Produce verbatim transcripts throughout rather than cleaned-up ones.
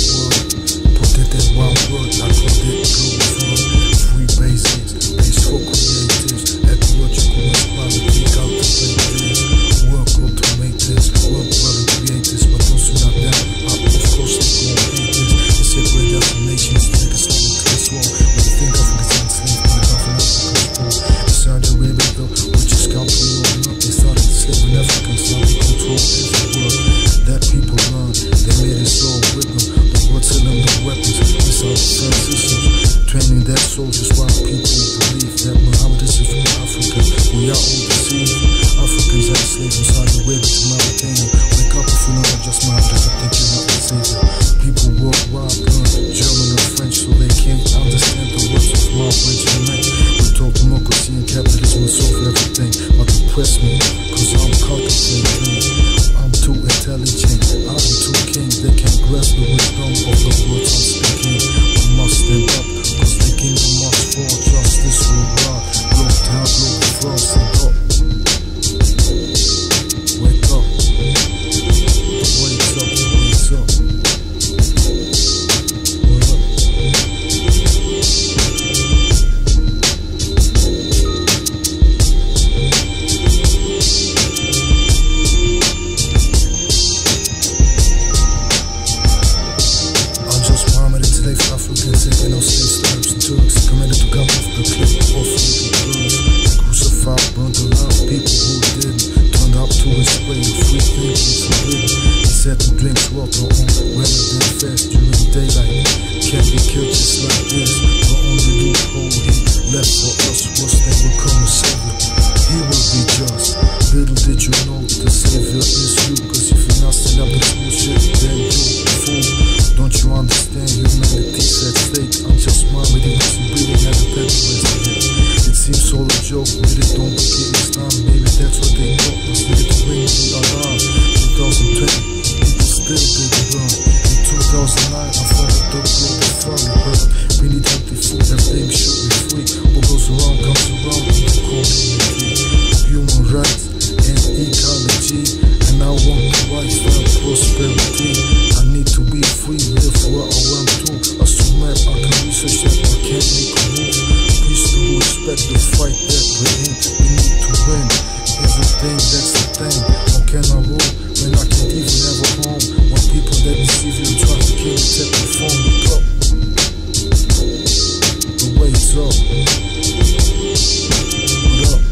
word. Put it in one word, I put it Globalfirm. Free basics, base for creatives, ecological equality, cultivate this. Work, automate this, work well and create this. But those who not down, of course they gon' hate this. They separate out from nations, niggas on the class war. When you think Africa's enslaved, but nothing else to control. Saudi Arabia though, which is calculating up. They started enslaving Africans, now they control every word that people learn. They made us all with them. The words tell them the weapons, missile defense systems. Training their soldiers while people believe that Muhammadism is from Africa. We are all deceived. Africans are enslaved from Saudi Arabia to Mauritania. Wake up if you know not just Muhammadism, think you're not the savior. People worldwide learn German and French so they can't understand the words of my French and French. We told democracy and capitalism will solve everything. But depress me, cause I'm cultivating. I'm too intelligent, I'm too king. They can't grasp the wisdom of the words I'm speaking. We must stand up, cause the kingdom must fall. Justice will rise, blow down, blow the frost and up. Wake up, wake up, wake up. Africans and no slave slaves and Turks committed to come off the cliff of legal girls. Crucified, burned alive, people who didn't turned up to his way of free thinking forbidden. He said to drink water on rather than fast during daylight. Can't be killed just like this. The only loophole he left for us was they will come a savior. He will be just. Little did you know the savior is you. Cause if you're not stand up to bullshit, then you're a fool. Don't you understand humanity's at stake? I'm just Muhammadism, wasn't breathing at the Capitalism. It seems all a joke, really don't forget Islam. Maybe that's what they thought was needed to bring the alarm. twenty twenty, people still didn't run. In two thousand nine, I founded the Globalfirm. You heard, we need healthy food, everything should be free. What goes around comes around in the community. Human rights and ecology, and I want the rights and prosperity. I need to be free, live where I want to. As to map, I can research that I can't make a move. Please do respect the fight that we're in. We need to win. Everything, that's the thing. How can I rule when I can't even have a home? When people that deceive you try to kill you, take the phone, look up. The way's up. What up?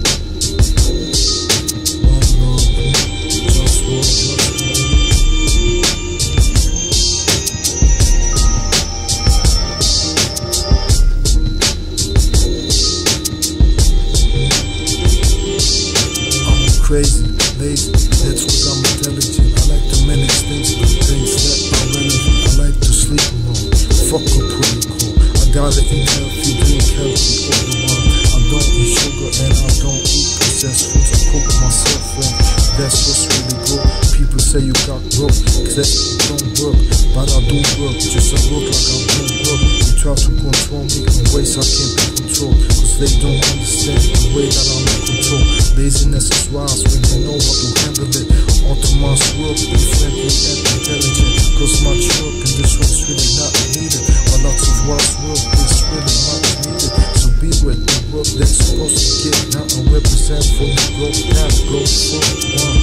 One love, just war, just war. Crazy, lazy, that's what I'm intelligent. I like to manage things, do things that are relevant. I like to sleep alone, fuck a protocol. I gotta eat healthy, drink healthy all the while. I don't eat sugar and I don't eat processed foods. I cook myself and that's what's really good. People say you got broke, cause that don't work. But I do work, just I work like I don't work. They try to control me in ways I can't be controlled. Cause they don't understand the way that I'm in control. Laziness is wise when they know how to handle it. Automizes work, be friendly and intelligent. Cause much work in this world's really not needed. But lots of wise work is really not needed. So be with the work that's supposed to get down and represent for the growth that goes for one.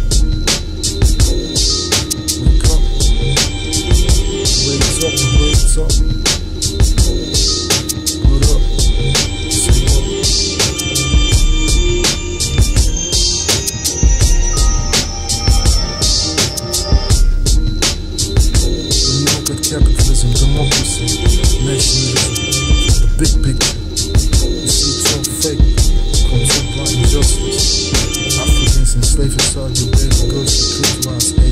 Wake up, wake up, wake up. What up? Say what? Capitalism, democracy, nationalism, the big picture. You see it's all fake, controlled by injustice. Africans enslaved in Saudi Arabia, girls declitorize.